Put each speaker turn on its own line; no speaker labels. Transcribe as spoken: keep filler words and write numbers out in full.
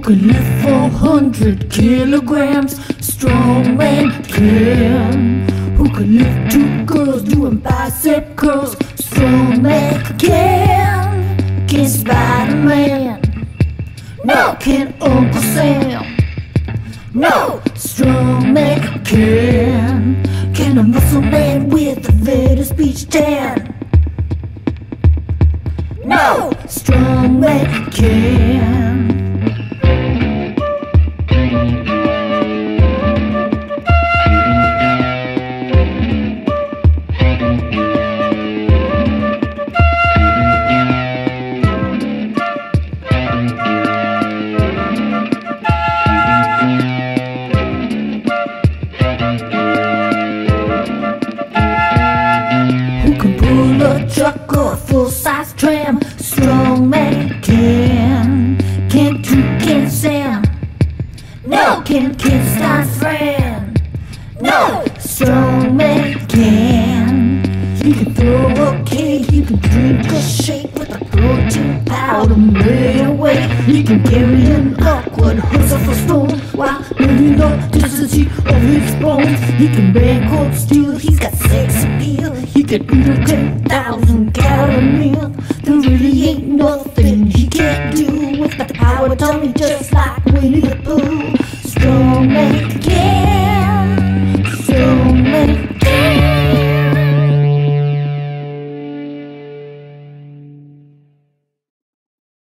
can lift four hundred kilograms? Strongman Can. Who can lift two girls doing bicep curls? Strongman Can. Can Spiderman? No, can Uncle Sam? No, Strongman Can. Can a muscle man with a Venice Beach tan? No, Strongman Can. Pull a truck or a full-size tram? Strongman Can. Can Toucan Sam? No, can Kenstein Fran? No, Strongman Can. He can throw a cake, he can drink a shake with a protein powder made away. He can carry an awkward husaffel stone while moving the density of his bones. He can bank steel, he's got sex appeal. He can eat a ten thousand calorie meal. There really ain't nothing he can't do with the power tummy, just like Winnie the Pooh. Strongman